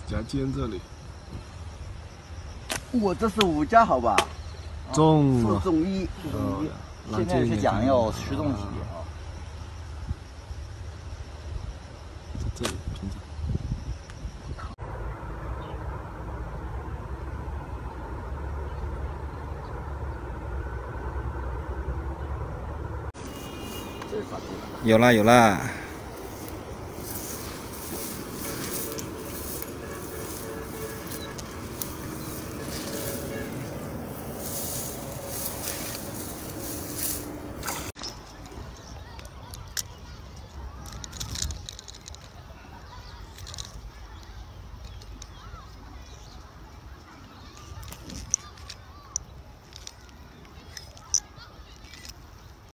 夹尖这里。 我这是5家，好吧？ 中 4中1，4中1。现在是讲要10中几啊？ 这里平常。 这是啥地方？ 有啦有啦。